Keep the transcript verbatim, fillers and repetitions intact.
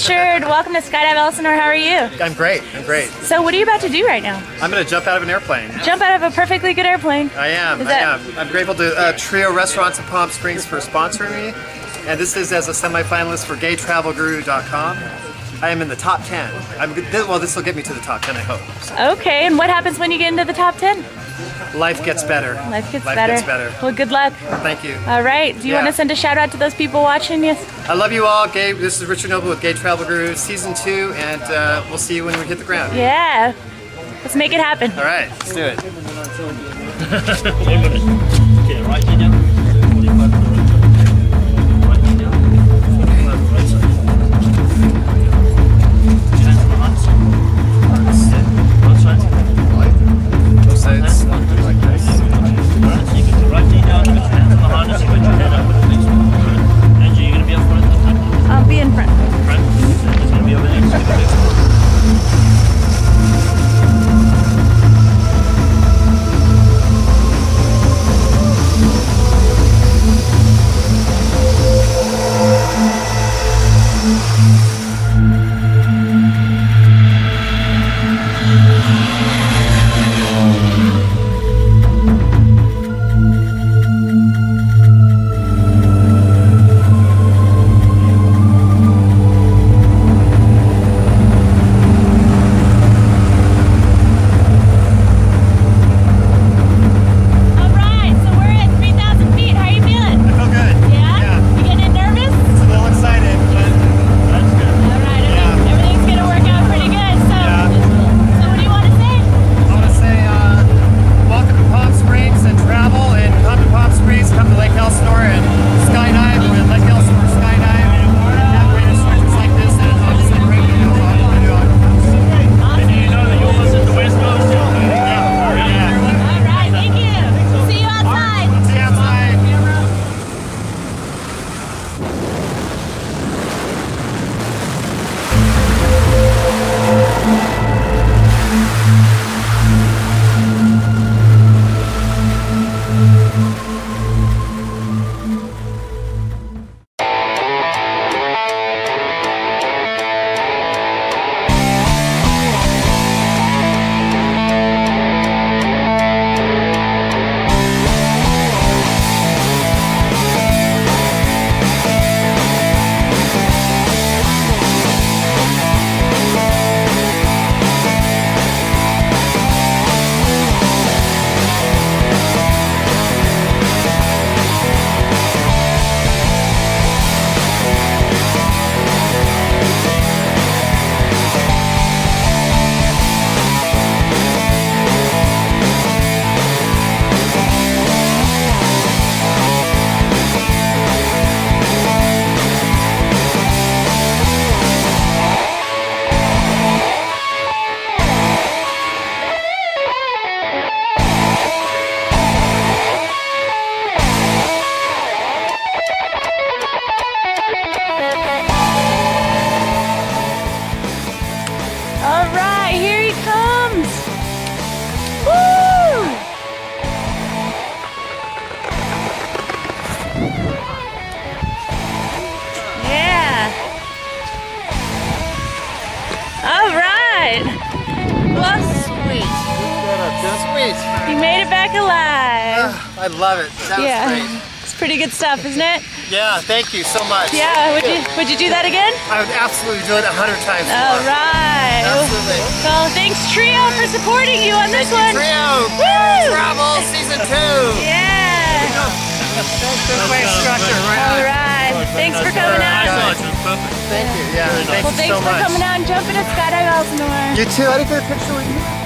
Richard, welcome to Skydive Elsinore. How are you? I'm great. I'm great. So what are you about to do right now? I'm going to jump out of an airplane. Jump out of a perfectly good airplane. I am. Is I that... am. I'm grateful to uh, Trio Restaurants in Palm Springs for sponsoring me. And this is as a semi-finalist for gay travel guru dot com. I am in the top ten. I'm, well, this will get me to the top ten, I hope. So. Okay, and what happens when you get into the top ten? Life gets better. Life gets Life better. gets better. Well, good luck. Thank you. All right. Do you yeah. want to send a shout out to those people watching you? I love you all. Gay. This is Richard Noble with Gay Travel Guru Season two, and uh, we'll see you when we hit the ground. Yeah. Let's make it happen. All right. Let's do it. Okay, right here now. I'll be in front. It's going to be over there. Sweet. You made it back alive. Uh, I love it. That yeah. was great. It's pretty good stuff, isn't it? Yeah, thank you so much. Yeah, would you would you do that again? I would absolutely do it a hundred times more. All right. Absolutely. Well, thanks Trio for supporting you on this thank one. You, Trio. Woo! Travel season two. Yeah. Good structure, right All on. right. Thanks for coming out. Perfect. Thank you. Yeah. Thank Well, you thanks so for much. coming out and jumping at Skydive Elsinore. You too. I didn't get a picture with you.